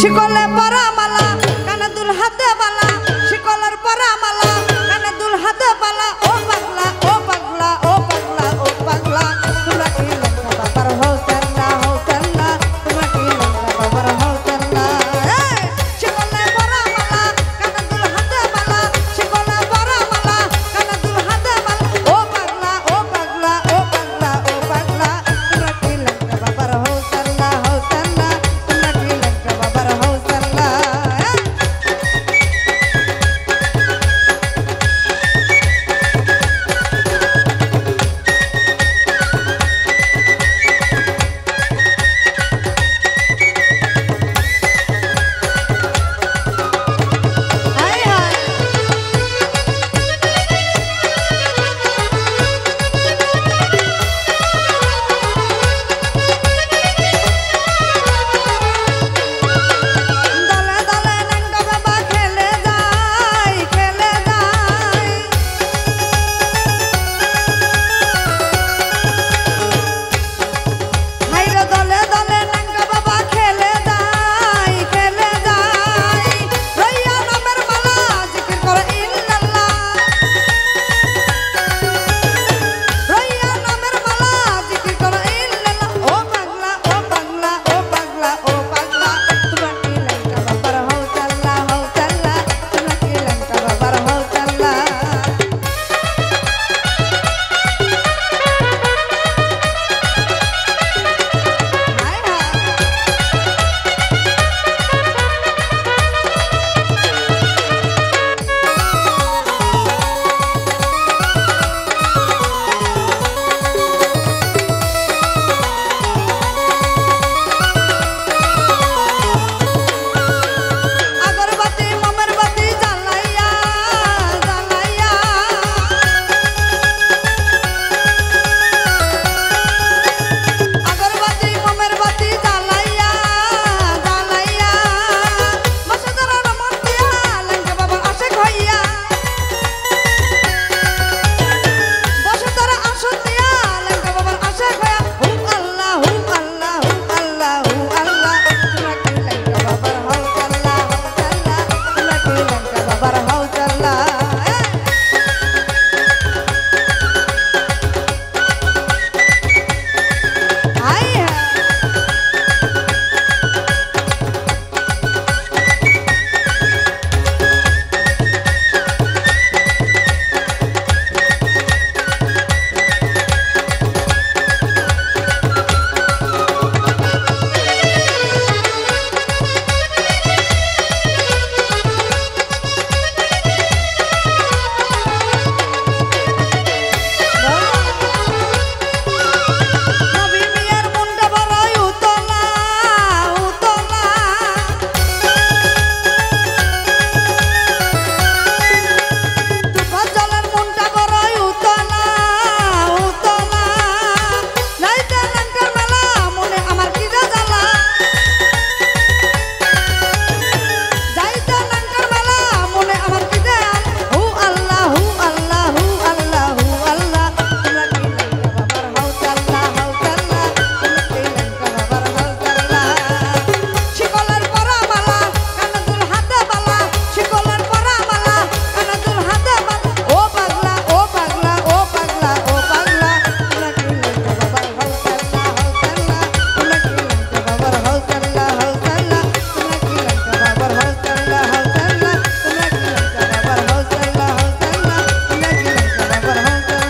শিকলে পরা মালা কানে দুল হাতে বালা শিকলের পরা মালা কানে দুল হাতে বালা ও পাগলা ও পাগলা ও পাগলা ও পাগলা তোমরা কি লঙ্কা বাবার হোসেন না তোমরা কি লঙ্কা বাবার হোসেন না শিকলে পরা মালা কানে দুল হাতে বালা শিকলে পরা মালা কানে দুল হাতে বালা ও পাগলা ও পাগলা ও পাগলা ও পাগলা তোমরা কি লঙ্কা বাবার হোসেন না তোমরা কি লঙ্কা বাবার হোসেন না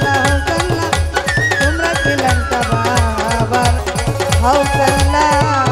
Hausa